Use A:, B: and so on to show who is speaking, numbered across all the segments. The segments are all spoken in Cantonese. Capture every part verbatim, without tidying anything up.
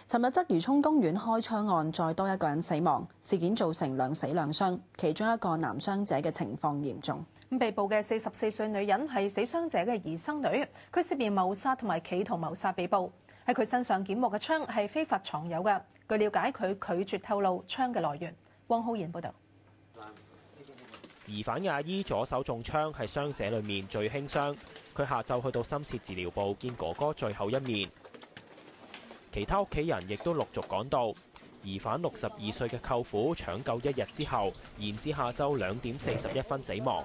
A: 尋日鰂魚涌公園開槍案再多一個人死亡，事件造成兩死兩傷，其中一個男傷者嘅情況嚴重。
B: 咁被捕嘅四十四歲女人係死傷者嘅姨甥女，佢涉嫌謀殺同埋企圖謀殺被捕。喺佢身上檢獲嘅槍係非法藏有嘅。據了解，佢拒絕透露槍嘅來源。汪浩然報導。
C: 疑犯嘅阿姨左手中槍，係傷者裏面最輕傷。佢下晝去到深切治療部見哥哥最後一面。其他屋企人亦都陸續趕到。疑犯六十二歲嘅舅父搶救一日之後，延至下晝兩點四十一分死亡。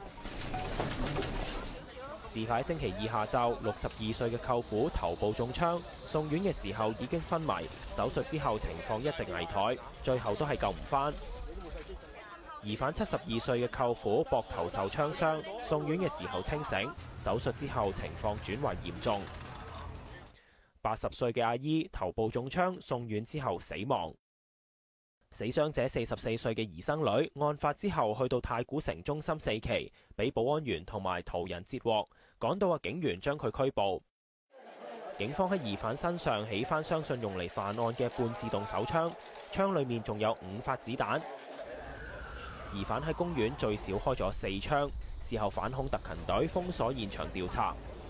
C: 事發星期二下晝，六十二歲嘅舅父頭部中槍，送院嘅時候已經昏迷，手術之後情況一直危殆，最後都係救唔返。疑犯七十二歲嘅舅父膊頭受槍傷，送院嘅時候清醒，手術之後情況轉為嚴重。八十歲嘅阿姨頭部中槍，送院之後死亡。死傷者四十四歲嘅姨甥女，案發之後去到太古城中心四期，俾保安員同埋途人截獲，趕到嘅警員將佢拘捕。警方喺疑犯身上起翻相信用嚟犯案嘅半自動手槍，槍裡面仲有五發子彈。疑犯喺公園最少開咗四槍，事後反恐特勤隊封鎖現場調查。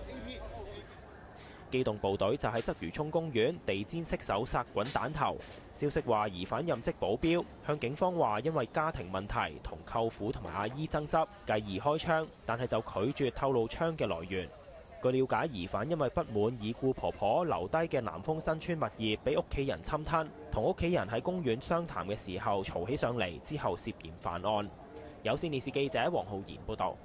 C: 機動部隊就喺鰂魚涌公園地氈式搜殺滾彈頭。消息話疑犯任職保鏢，向警方話因為家庭問題同舅父同埋阿姨爭執，繼而開槍，但係就拒絕透露槍嘅來源。據了解，疑犯因為不滿已故婆婆留低嘅南豐新村物業俾屋企人侵吞，同屋企人喺公園商談嘅時候嘈起上嚟，之後涉嫌犯案。有線電視記者黃浩然報導。